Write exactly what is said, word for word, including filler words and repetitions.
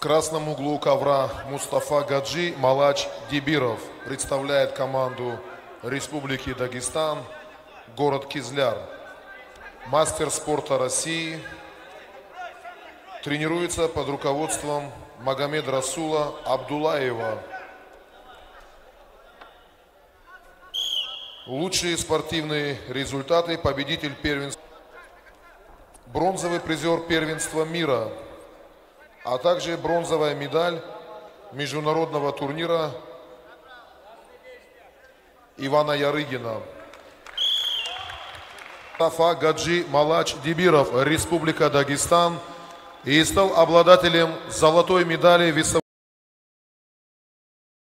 красном углу ковра Мустафа Гаджи Малач Дибиров представляет команду Республики Дагестан, город Кизляр. Мастер спорта России, тренируется под руководством Магомед Расула Абдулаева. Лучшие спортивные результаты: победитель первенства, бронзовый призер первенства мира, а также бронзовая медаль международного турнира Ивана Ярыгина. Мустафа Гаджи Малач Дибиров, Республика Дагестан, и стал обладателем золотой медали весовой